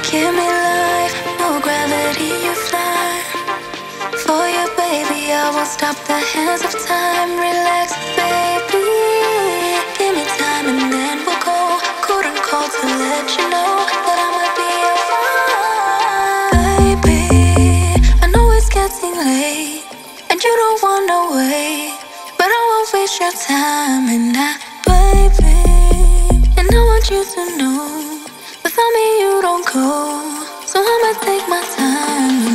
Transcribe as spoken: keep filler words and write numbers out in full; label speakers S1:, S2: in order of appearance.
S1: Give me life, no gravity, you fly. For you, baby, I won't stop the hands of time. Relax, baby. Give me time and then we'll go. Couldn't call to let you know that I'ma be your baby. I know it's getting late and you don't wanna wait, but I won't waste your time. And I, baby, and I want you to know, without me you don't go. So I'ma take my time.